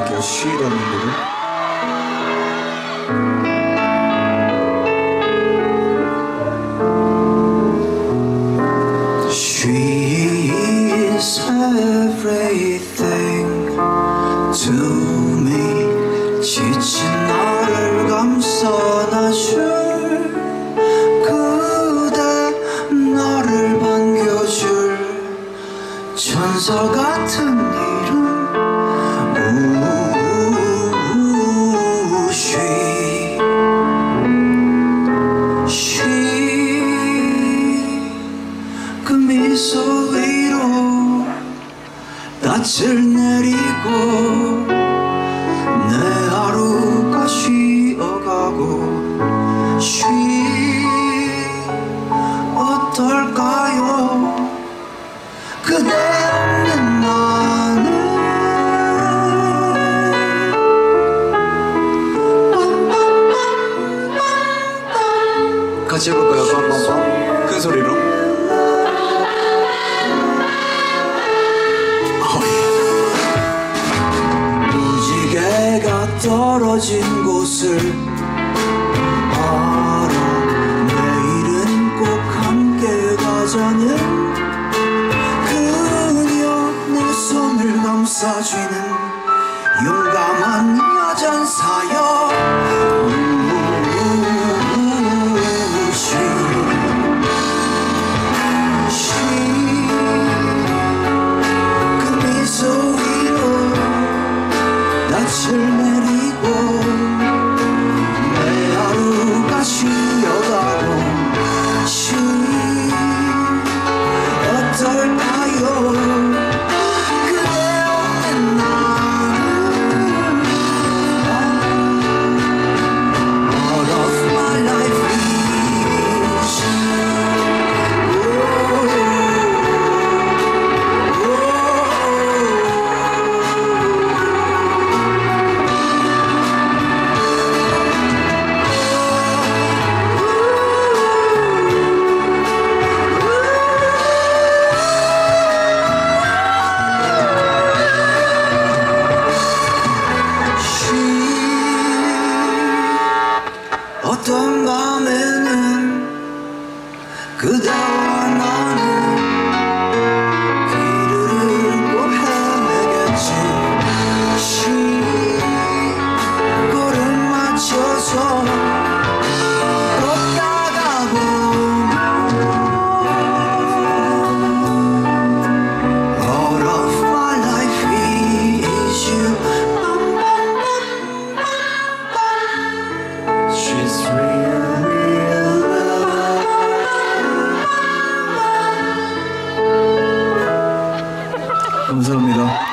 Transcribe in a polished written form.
할게요. 쉬라는 노래. She is everything to me. 지친 나를 감싸나줄 그대, 나를 반겨줄 천사 같은 이름. She 그 미소 위로 낯을 내리고 내 하루가 쉬어가고. She 어떨까요? 그대 없는 나는. 같이 해볼까요? 빰빰빰 큰 소리로. 무지개가 떨어진 곳을 알아. 내일은 꼭 함께 가자는 그녀, 내 손을 감싸주는 용감한 여전사여. 그 미소 위로 낯을 내리고 내 하루가 쉬어가고. She 어떨까요? 그대 없는 나는. All of my life is 어떤 밤에는 그대와 나는 길을 잃고 헤매겠지. She 걸음 맞춰서 걷다가 보면 All of my life is you. She's real, real love. 감사합니다.